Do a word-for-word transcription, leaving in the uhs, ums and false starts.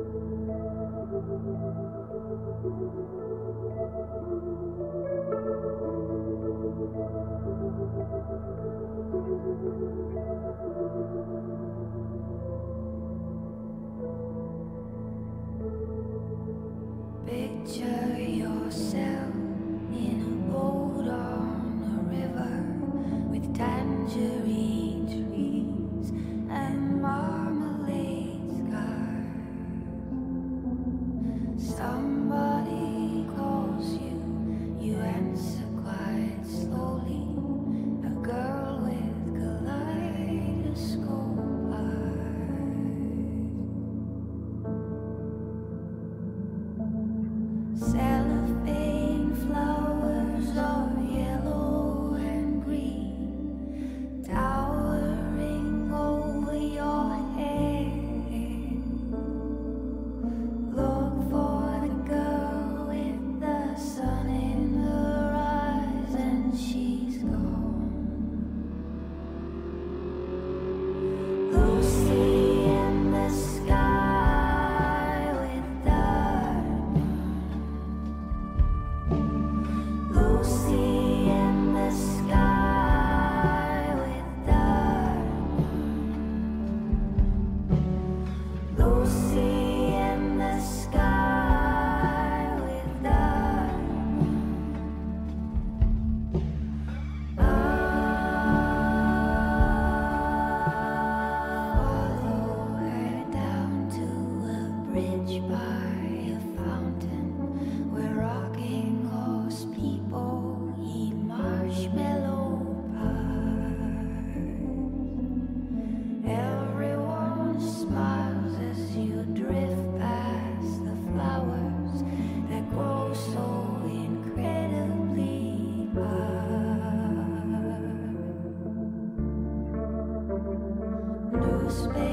Picture yourself in a boat on a river with tangerine trees and marmalade skies. Somebody calls you, you answer quite slowly. A girl with kaleidoscope cellophane flowers are yellow and green, towering over your head. Look for the girl with the sun in her eyes, and she's gone. Lucy in the sky with diamonds. Lucy in the sky with diamonds. Lucy in the sky with diamonds. Follow her down to a bridge by a fountain where rocking horse people eat marshmallow pie. Everyone smiles as you drift past the flowers that grow so incredibly high. Newspaper